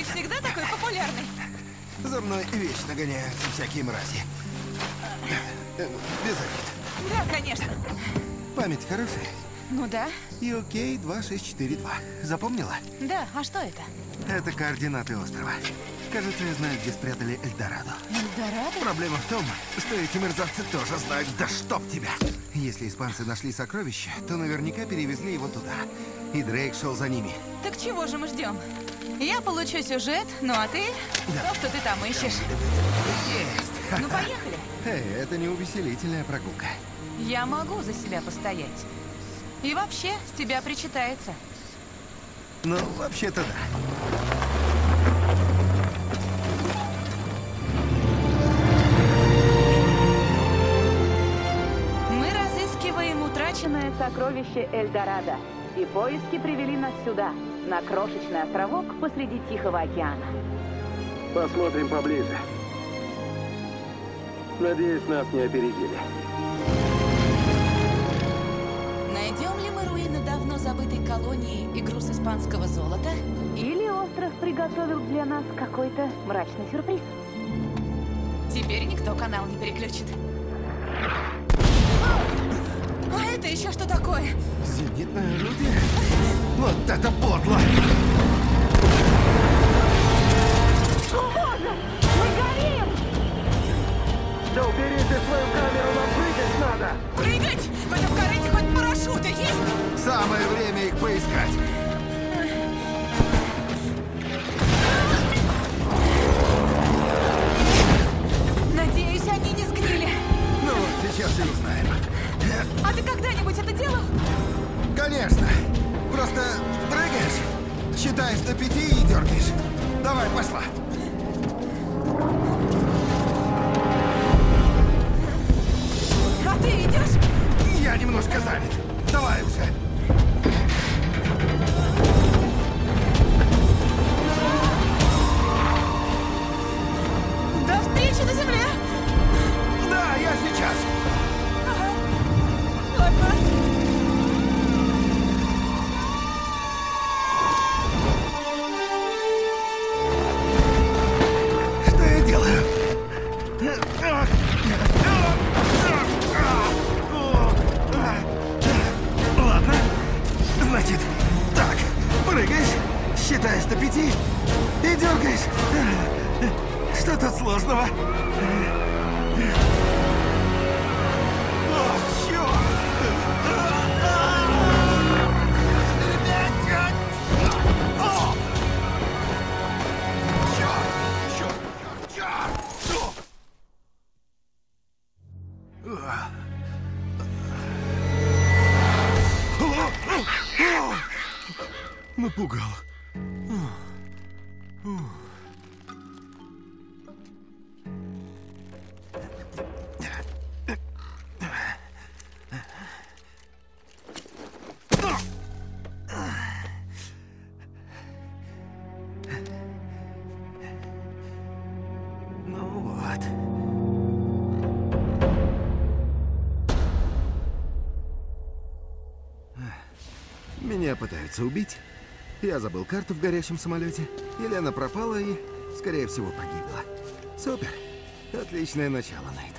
Ты всегда такой популярный? За мной вечно гоняются всякие мрази. Без обид. Да, конечно. Память хорошая? Ну да. UK 2642. Запомнила? Да, а что это? Это координаты острова. Кажется, я знаю, где спрятали Эльдорадо. Эльдорадо? Проблема в том, что эти мерзавцы тоже знают, да чтоб тебя! Если испанцы нашли сокровище, то наверняка перевезли его туда. И Дрейк шел за ними. Так чего же мы ждем? Я получу сюжет, ну а ты? Да. То, что ты там ищешь. Есть! Ну поехали. Эй, это не увеселительная прогулка. Я могу за себя постоять. И вообще, с тебя причитается. Ну, вообще-то да. Мы разыскиваем утраченное сокровище Эльдорадо. И поиски привели нас сюда, на крошечный островок посреди Тихого океана. Посмотрим поближе. Надеюсь, нас не опередили. Найдем ли мы руины давно забытой колонии и груз испанского золота? Или остров приготовил для нас какой-то мрачный сюрприз? Теперь никто канал не переключит. А это еще что такое? Зенитное орудие? Вот это подло! О, боже! Мы горим! Да убери ты свою камеру, нам прыгать надо! Прыгать? В этом корыте хоть парашюты есть? Самое время их поискать. Надеюсь, они не сгнили. Ну вот, сейчас и узнаем. А ты когда-нибудь это делал? Конечно. Просто прыгаешь, считаешь до 5 и дергаешь. Давай, пошла. А ты идешь? Я немножко занят. Давай уже. До встречи на земле! Да, я сейчас. Ага. Ладно. Что я делаю? Ладно. Значит, так. Прыгаешь, считаешь до 5 и дергаешь. Что тут сложного? О, черт! О! Черт! Черт! Черт! Напугал. Ну вот. Меня пытаются убить. Я забыл карту в горящем самолете. Елена пропала и, скорее всего, погибла. Супер. Отличное начало, Нейт.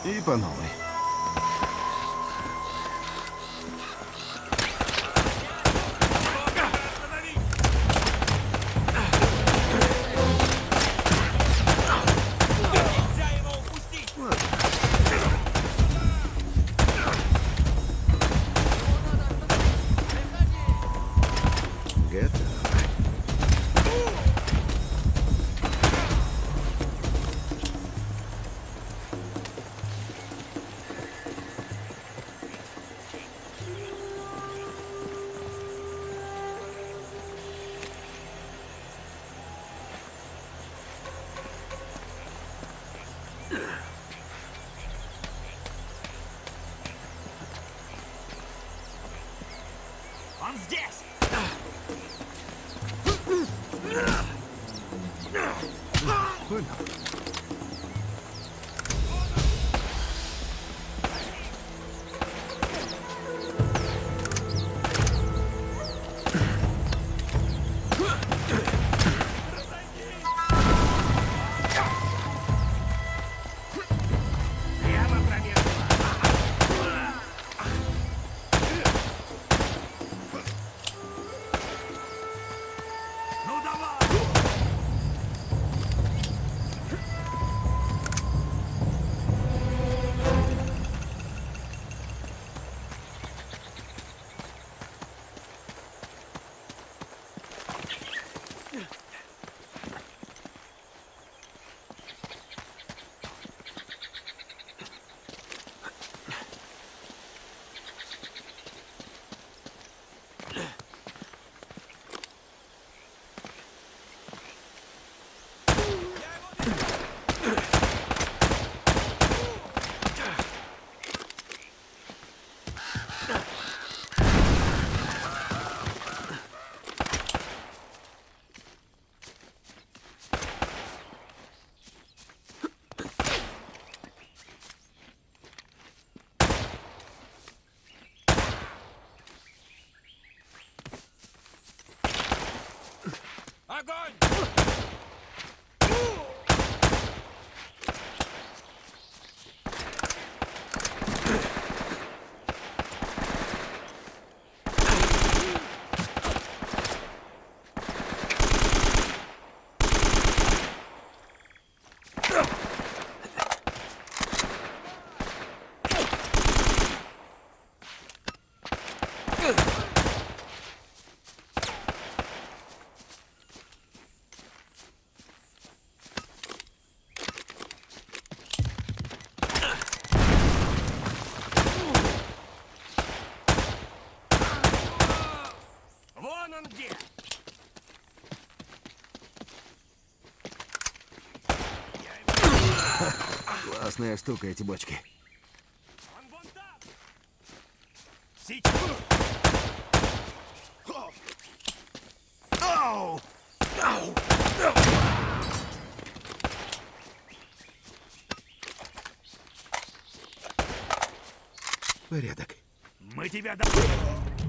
И по новой. Он здесь! Понял. Прямо промежду. Ну давай! Огонь! Вон он где! Классная штука эти бочки. Он вон там! Сейчас! Ау! Ау! Порядок. Мы тебя